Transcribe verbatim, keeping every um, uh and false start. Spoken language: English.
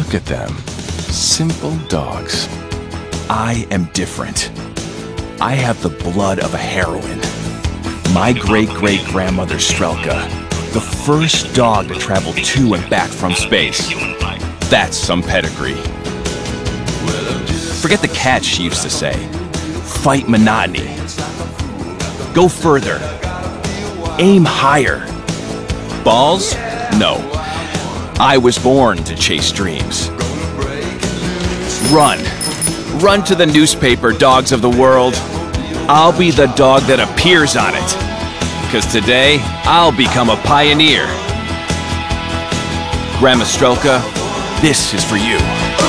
Look at them. Simple dogs. I am different. I have the blood of a heroine. My great-great-grandmother Strelka, the first dog to travel to and back from space. That's some pedigree. Forget the catch, she used to say. Fight monotony. Go further. Aim higher. Balls? No. I was born to chase dreams. Run. Run to the newspaper, dogs of the world. I'll be the dog that appears on it. 'Cause today, I'll become a pioneer. Grandma Strelka, this is for you.